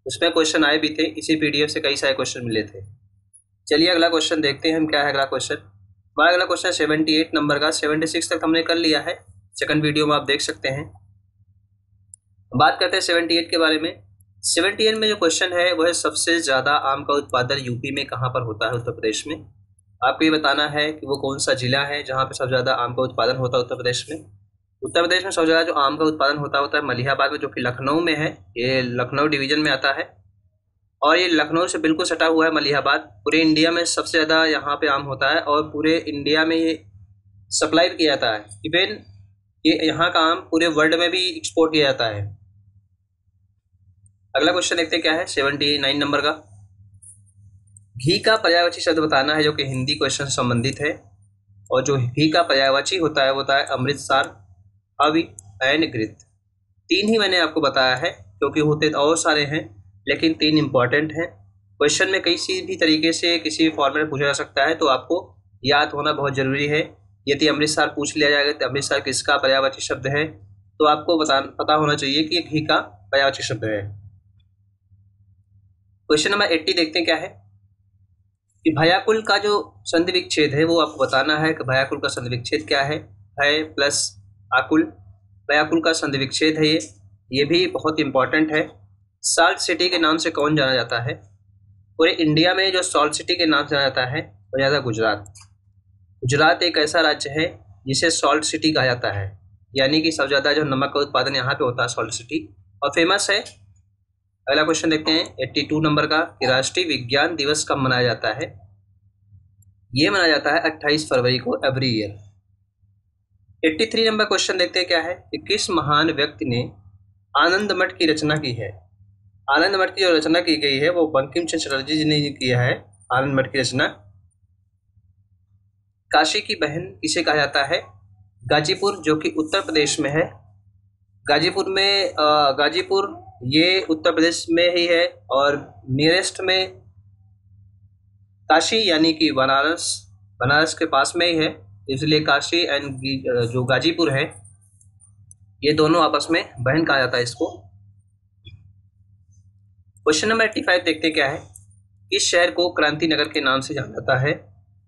उसमें क्वेश्चन आए भी थे, इसी पीडीएफ से कई सारे क्वेश्चन मिले थे। चलिए अगला क्वेश्चन देखते हैं हम क्या है अगला क्वेश्चन। हमारा अगला क्वेश्चन 78 नंबर का, 76 तक हमने कर लिया है, सेकंड वीडियो में आप देख सकते हैं। बात करते हैं 78 के बारे में। 78 में जो क्वेश्चन है वो है सबसे ज़्यादा आम का उत्पादन यूपी में कहाँ पर होता है, उत्तर प्रदेश में। आपको ये बताना है कि वो कौन सा जिला है जहाँ पे सबसे ज़्यादा आम का उत्पादन होता है उत्तर प्रदेश में। उत्तर प्रदेश में सबसे ज़्यादा जो आम का उत्पादन होता है मलिहाबाद में, जो कि लखनऊ में है। ये लखनऊ डिवीजन में आता है और ये लखनऊ से बिल्कुल सटा हुआ है मलिहाबाद। पूरे इंडिया में सबसे ज़्यादा यहाँ पे आम होता है और पूरे इंडिया में ये सप्लाई भी किया जाता है। इवन ये यहाँ का आम पूरे वर्ल्ड में भी एक्सपोर्ट किया जाता है। अगला क्वेश्चन देखते हैं क्या है 79 नंबर का। घी का पर्यायवाची शब्द बताना है, जो कि हिंदी क्वेश्चन से संबंधित है। और जो घी का पर्यायवाची होता है वो होता है अमृतसर, अवि एंड घृत। 3 ही मैंने आपको बताया है, क्योंकि होते तो और सारे हैं लेकिन 3 इंपॉर्टेंट हैं। क्वेश्चन में किसी भी तरीके से किसी भी फॉर्मेट में पूछा जा सकता है, तो आपको याद होना बहुत जरूरी है। यदि अमृतसर पूछ लिया जाएगा तो अमृतसर किसका पर्यायवाची शब्द है, तो आपको पता होना चाहिए कि ये घी का पर्यायवाची शब्द है। क्वेश्चन नंबर 80 देखते हैं क्या है कि भयाकुल का जो संधि विच्छेद है वो आपको बताना है कि भयाकुल का संधि विच्छेद क्या है। भय प्लस आकुल, भयाकुल का संधि विच्छेद है ये भी बहुत इंपॉर्टेंट है। सॉल्ट सिटी के नाम से कौन जाना जाता है? पूरे इंडिया में जो सॉल्ट सिटी के नाम से जाना जाता है वो जाता है गुजरात। गुजरात एक ऐसा राज्य है जिसे सॉल्ट सिटी कहा जाता है, यानी कि सबसे ज़्यादा जो नमक का उत्पादन यहाँ पे होता है सॉल्ट सिटी, और फेमस है। अगला क्वेश्चन देखते हैं 82 नंबर का कि राष्ट्रीय विज्ञान दिवस कब मनाया जाता है? ये मनाया जाता है 28 फरवरी को एवरी ईयर। 83 नंबर क्वेश्चन देखते हैं क्या है कि किस महान व्यक्ति ने आनंद मठ की रचना की है? आनंद मठ की जो रचना की गई है वो बंकिम चंद्र चटर्जी जी ने किया है आनंद मठ की रचना। काशी की बहन किसे कहा जाता है? गाजीपुर, जो कि उत्तर प्रदेश में है। गाजीपुर ये उत्तर प्रदेश में ही है और नियरेस्ट में काशी यानी कि बनारस के पास में ही है, इसलिए काशी एंड जो गाजीपुर है ये दोनों आपस में बहन कहा जाता है इसको। क्वेश्चन नंबर 85 देखते क्या है। इस शहर को क्रांति नगर के नाम से जाना जाता है?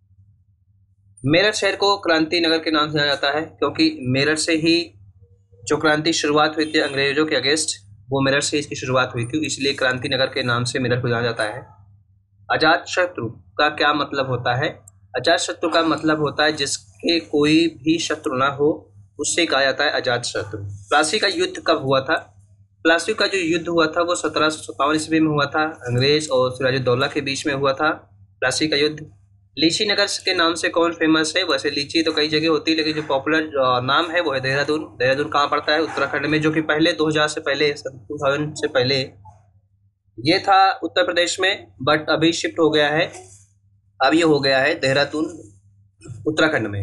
मेरठ शहर को क्रांति नगर के नाम से जाना जाता है क्योंकि मेरठ से ही जो क्रांति शुरुआत हुई थी अंग्रेजों के अगेंस्ट, वो मेरठ से इसकी शुरुआत हुई थी, इसलिए क्रांति नगर के नाम से मेरठ को जाना जाता है। अजात शत्रु का क्या मतलब होता है? अजात शत्रु का मतलब होता है जिसके कोई भी शत्रु ना हो, उससे कहा जाता है अजात शत्रु। प्लासी का युद्ध कब हुआ था? प्लासी का जो युद्ध हुआ था वो 1757 ईस्वी में हुआ था, अंग्रेज और सिराजुद्दौला के बीच में हुआ था प्लासी का युद्ध। लीची नगर के नाम से कौन फेमस है? वैसे लीची तो कई जगह होती है, लेकिन जो पॉपुलर नाम है वो है देहरादून। देहरादून कहाँ पड़ता है? उत्तराखंड में, जो कि पहले 2000 से पहले 2000 से पहले ये था उत्तर प्रदेश में, बट अभी शिफ्ट हो गया है, अब ये हो गया है देहरादून उत्तराखंड में।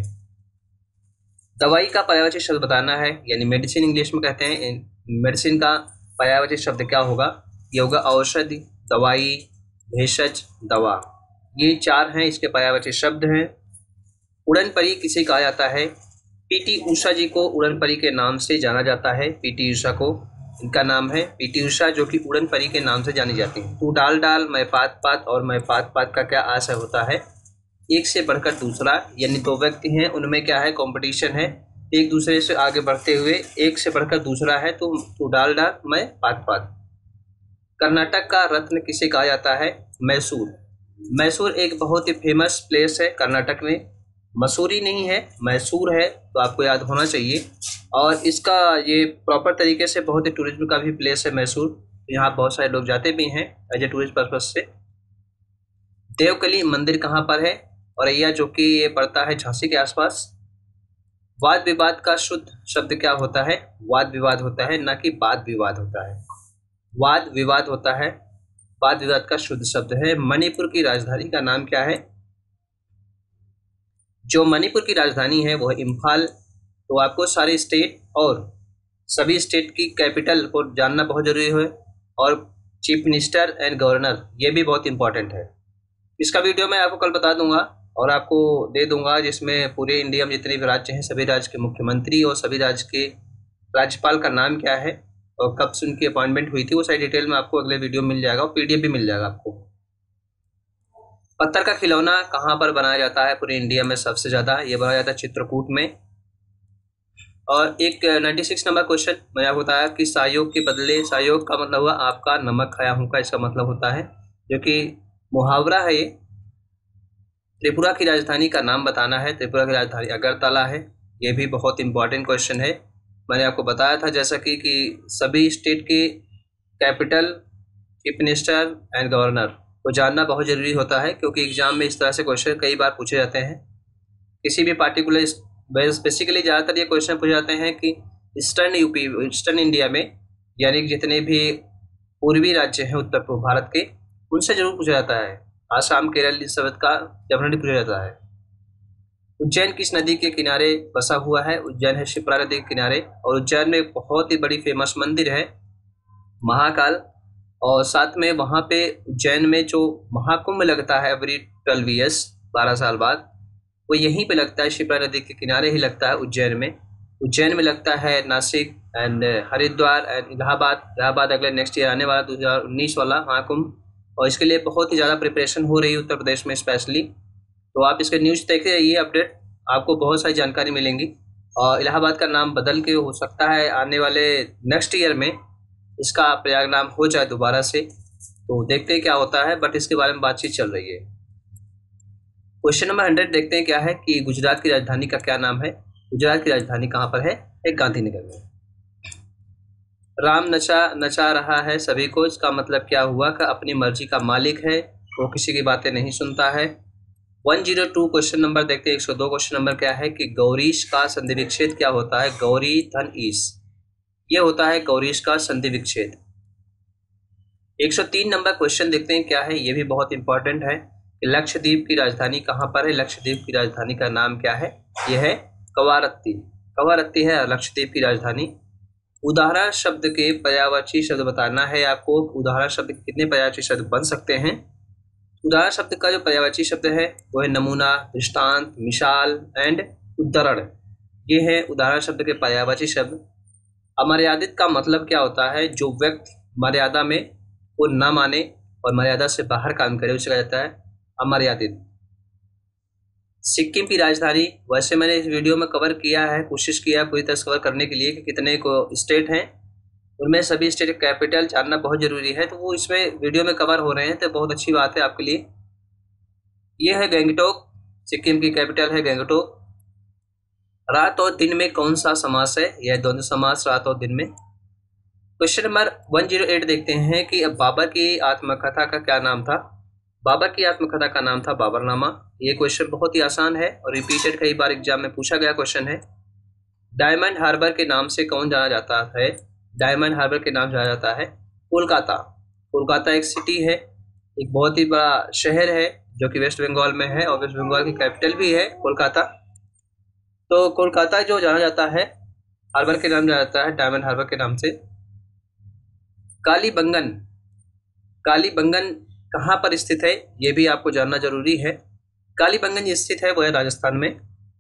दवाई का पर्यायवाची शब्द बताना है, यानी मेडिसिन इंग्लिश में कहते हैं। मेडिसिन का पर्यायवाची शब्द क्या होगा? ये होगा औषधि, दवाई, भेषज, दवा। ये 4 हैं इसके पर्यायवाची शब्द हैं। उड़न परी किसे कहा जाता है? पीटी उषा जी को उड़न परी के नाम से जाना जाता है। पीटी उषा को इनका नाम है पीटी उषा, जो कि उड़न परी के नाम से जानी जाती है। तू डाल डाल, मैं पात पात, और मैं पात पात का क्या आशय होता है? एक से बढ़कर दूसरा, यानी 2 व्यक्ति हैं, उनमें क्या है? कंपटीशन है, एक दूसरे से आगे बढ़ते हुए एक से बढ़कर दूसरा है, तो तू डाल डाल, मैं पात पात। कर्नाटक का रत्न किसे कहा जाता है? मैसूर। मैसूर एक बहुत ही फेमस प्लेस है कर्नाटक में, मसूरी नहीं है, मैसूर है, तो आपको याद होना चाहिए। और इसका ये प्रॉपर तरीके से बहुत ही टूरिज्म का भी प्लेस है मैसूर, यहाँ बहुत सारे लोग जाते भी हैं एज ए टूरिस्ट पर्पज से। देवकली मंदिर कहाँ पर है? औरैया, जो कि ये पड़ता है झांसी के आसपास। वाद विवाद का शुद्ध शब्द क्या होता है? वाद विवाद होता है, ना कि वाद विवाद होता है। वाद विवाद होता है, वाद विवाद का शुद्ध शब्द है। मणिपुर की राजधानी का नाम क्या है? जो मणिपुर की राजधानी है वो है इम्फाल। तो आपको सारे स्टेट और सभी स्टेट की कैपिटल को जानना बहुत जरूरी है, और चीफ मिनिस्टर एंड गवर्नर ये भी बहुत इंपॉर्टेंट है। इसका वीडियो मैं आपको कल बता दूंगा और आपको दे दूंगा, जिसमें पूरे इंडिया में जितने भी राज्य हैं सभी राज्य के मुख्यमंत्री और सभी राज्य के राज्यपाल का नाम क्या है, और कब से उनकी अपॉइंटमेंट हुई थी, वो सारी डिटेल में आपको अगले वीडियो मिल जाएगा और PDF भी मिल जाएगा आपको। पत्थर का खिलौना कहाँ पर बनाया जाता है पूरे इंडिया में सबसे ज़्यादा? ये बनाया जाता है चित्रकूट में। और एक 96 नंबर क्वेश्चन मैंने आपको बताया कि सहयोग के बदले, सहयोग का मतलब हुआ आपका नमक खाया हूँ का इसका मतलब होता है, जो कि मुहावरा है। ये त्रिपुरा की राजधानी का नाम बताना है। त्रिपुरा की राजधानी अगरतला है। ये भी बहुत इंपॉर्टेंट क्वेश्चन है। मैंने आपको बताया था जैसा कि सभी स्टेट के capital, chief minister and governor को जानना बहुत ज़रूरी होता है, क्योंकि एग्जाम में इस तरह से क्वेश्चन कई बार पूछे जाते हैं। किसी भी पार्टिकुलर, बेसिकली ज़्यादातर ये क्वेश्चन पूछे जाते हैं कि ईस्टर्न यूपी, ईस्टर्न इंडिया में, यानी कि जितने भी पूर्वी राज्य हैं उत्तर पूर्व भारत के, उनसे जरूर पूछा जाता है। आसाम, केरल, इस सब का डेफिनेटली पूछा जाता है। उज्जैन किस नदी के किनारे बसा हुआ है? उज्जैन है शिप्रा नदी के किनारे। और उज्जैन में एक बहुत ही बड़ी फेमस मंदिर है महाकाल, और साथ में वहाँ पे उज्जैन में जो महाकुंभ लगता है एवरी 12 ईयर्स, 12 साल बाद, वो यहीं पे लगता है, शिप्रा नदी के किनारे ही लगता है उज्जैन में। उज्जैन में लगता है, नासिक एंड हरिद्वार एंड इलाहाबाद अगले नेक्स्ट ईयर आने वाला 2019 वाला महाकुंभ, और इसके लिए बहुत ही ज़्यादा प्रिपरेशन हो रही है उत्तर प्रदेश में स्पेशली। तो आप इसके न्यूज़ देखते रहिए, अपडेट आपको बहुत सारी जानकारी मिलेंगी। और इलाहाबाद का नाम बदल के हो सकता है आने वाले नेक्स्ट ईयर में इसका प्रयाग नाम हो जाए दोबारा से, तो देखते हैं क्या होता है, बट इसके बारे में बातचीत चल रही है। क्वेश्चन नंबर 100 देखते हैं क्या है कि गुजरात की राजधानी का क्या नाम है? गुजरात की राजधानी कहाँ पर है? एक गांधीनगर में। राम नचा रहा है सभी को, इसका मतलब क्या हुआ कि अपनी मर्जी का मालिक है, वो किसी की बातें नहीं सुनता है। 102 क्वेश्चन नंबर देखते हैं। 102 क्वेश्चन नंबर क्या है कि गौरीश का संधि विच्छेद क्या होता है? गौरी धन ईश, ये होता है गौरीश का संधि विच्छेद। 103 नंबर क्वेश्चन देखते हैं क्या है, ये भी बहुत इंपॉर्टेंट है। लक्षद्वीप की राजधानी कहाँ पर है? लक्षद्वीप की राजधानी का नाम क्या है? यह है कवारत्ती। कवारत्ती है लक्षद्वीप की राजधानी। उदाहरण शब्द के पर्यायवाची शब्द बताना है आपको। उदाहरण शब्द कितने पर्यायवाची शब्द बन सकते हैं? उदाहरण शब्द का जो पर्यायवाची शब्द है वो है नमूना, दृष्टांत, मिसाल एंड उदाहरण। ये है उदाहरण शब्द के पर्यायवाची शब्द। अमर्यादित का मतलब क्या होता है? जो व्यक्ति मर्यादा में को न माने और मर्यादा से बाहर काम करे उसे कहा जाता है अमर्यादित। सिक्किम की राजधानी, वैसे मैंने इस वीडियो में कवर किया है, कोशिश किया पूरी तरह से कवर करने के लिए कि कितने को स्टेट हैं, उनमें सभी स्टेट कैपिटल जानना बहुत ज़रूरी है, तो वो इसमें वीडियो में कवर हो रहे हैं, तो बहुत अच्छी बात है आपके लिए। ये है गंगटोक, सिक्किम की कैपिटल है गंगटोक। रात और दिन में कौन सा समास है? यह द्वंद्व समास, रात और दिन में। क्वेश्चन नंबर 108 देखते हैं कि अब बाबर की आत्मकथा का क्या नाम था? बाबर की आत्मकथा का नाम था बाबरनामा। ये क्वेश्चन बहुत ही आसान है और रिपीटेड कई बार एग्जाम में पूछा गया क्वेश्चन है। डायमंड हार्बर के नाम से कौन जाना जाता है? डायमंड हार्बर के नाम जाना जाता है कोलकाता। कोलकाता एक सिटी है, एक बहुत ही बड़ा शहर है जो कि वेस्ट बंगाल में है, और वेस्ट बंगाल की कैपिटल भी है कोलकाता। तो कोलकाता जो जाना जाता है हार्बर के नाम जाना जाता है, डायमंड हार्बर के नाम से। कालीबंगन, कालीबंगन कहाँ पर स्थित है? ये भी आपको जानना जरूरी है। कालीबंगन स्थित है वो है राजस्थान में।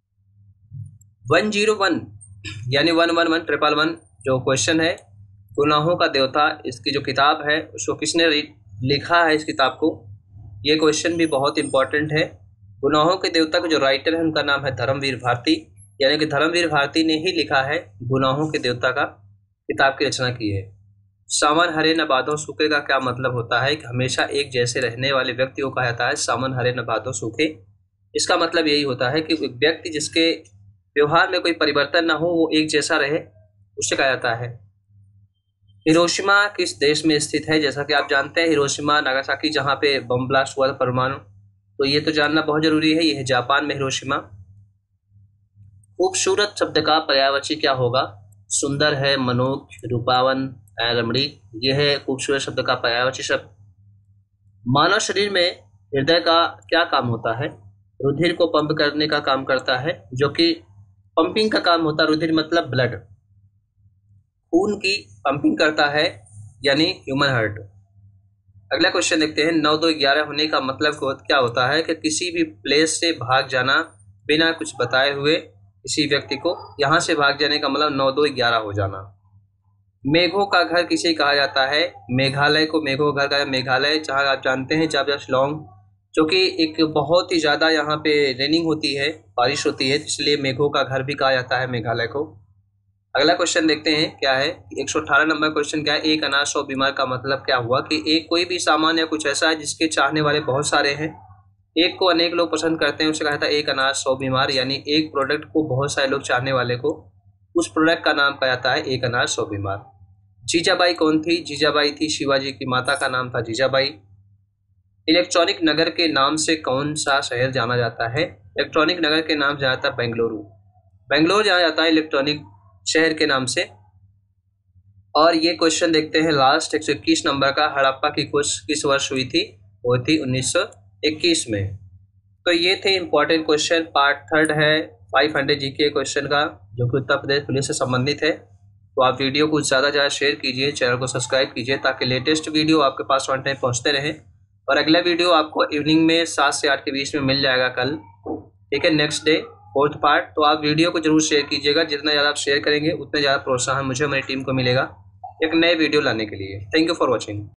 101 यानी 111 जो क्वेश्चन है, गुनाहों का देवता, इसकी जो किताब है उसको किसने लिखा है इस किताब को? ये क्वेश्चन भी बहुत इंपॉर्टेंट है। गुनाहों के देवता के जो राइटर है उनका नाम है धर्मवीर भारती, यानी कि धर्मवीर भारती ने ही लिखा है गुनाहों के देवता का किताब की रचना की है। सावन हरे न बादो सूखे का क्या मतलब होता है? कि हमेशा एक जैसे रहने वाले व्यक्ति को कहा जाता है सावन हरे न बादो सूखे। इसका मतलब यही होता है कि एक व्यक्ति जिसके व्यवहार में कोई परिवर्तन ना हो, वो एक जैसा रहे, उसे कहा जाता है। हिरोशिमा किस देश में स्थित है? जैसा कि आप जानते हैं हिरोशिमा नागासाकी जहाँ पे बम ब्लास्ट हुआ था परमाणु, तो ये तो जानना बहुत जरूरी है। ये है जापान में हिरोशिमा। खूबसूरत शब्द का पर्यायवाची क्या होगा? सुंदर है, मनोज्ञ, रूपावन, रमणीक। यह है खूबसूरत शब्द का पर्यायवाची शब्द। मानव शरीर में हृदय का क्या काम होता है? रुधिर को पंप करने का काम करता है, जो कि पंपिंग का काम होता है। रुधिर मतलब ब्लड, खून की पंपिंग करता है, यानी ह्यूमन हार्ट। अगला क्वेश्चन देखते हैं। 9 2 11 होने का मतलब क्या होता है? कि किसी भी प्लेस से भाग जाना बिना कुछ बताए हुए किसी व्यक्ति को, यहाँ से भाग जाने का मतलब 9 2 11 हो जाना। मेघों का घर किसे कहा जाता है? मेघालय को मेघों का घर कहा जाता है। मेघालय, जहाँ आप जानते हैं जब शिलोंग, जो कि एक बहुत ही ज़्यादा यहाँ पे रेनिंग होती है, बारिश होती है, इसलिए मेघों का घर भी कहा जाता है मेघालय को। अगला क्वेश्चन देखते हैं क्या है। 118 नंबर क्वेश्चन क्या है? एक अनाथ 100 बीमार का मतलब क्या हुआ कि एक कोई भी सामान या कुछ ऐसा है जिसके चाहने वाले बहुत सारे हैं, एक को अनेक लोग पसंद करते हैं, उसे कहा जाता है एक अनाथ 100 बीमार। यानी एक प्रोडक्ट को बहुत सारे लोग चाहने वाले को, उस प्रोडक्ट का नाम कहा जाता है एक अनाथ 100 बीमार। जीजाबाई कौन थी? जीजाबाई थी शिवाजी की माता, का नाम था जीजाबाई। इलेक्ट्रॉनिक नगर के नाम से कौन सा शहर जाना जाता है? इलेक्ट्रॉनिक नगर के नाम जाना जाता है बेंगलुरु। बेंगलोर जाना जाता है इलेक्ट्रॉनिक शहर के नाम से। और ये क्वेश्चन देखते हैं लास्ट 121 नंबर का। हड़प्पा की खोज किस वर्ष हुई थी? वो थी 1921 में। तो ये थे इंपॉर्टेंट क्वेश्चन। पार्ट 3 है 500 जीके क्वेश्चन का, जो कि उत्तर प्रदेश पुलिस से संबंधित है। तो आप वीडियो को ज़्यादा ज़्यादा शेयर कीजिए, चैनल को सब्सक्राइब कीजिए, ताकि लेटेस्ट वीडियो आपके पास ऑन टाइम पहुँचते रहें। और अगला वीडियो आपको इवनिंग में 7 से 8 के बीच में मिल जाएगा कल, ठीक है, नेक्स्ट डे 4th पार्ट। तो आप वीडियो को जरूर शेयर कीजिएगा, जितना ज़्यादा आप शेयर करेंगे उतने ज़्यादा प्रोत्साहन मुझे, हमारी टीम को मिलेगा एक नए वीडियो लाने के लिए। Thank you for watching.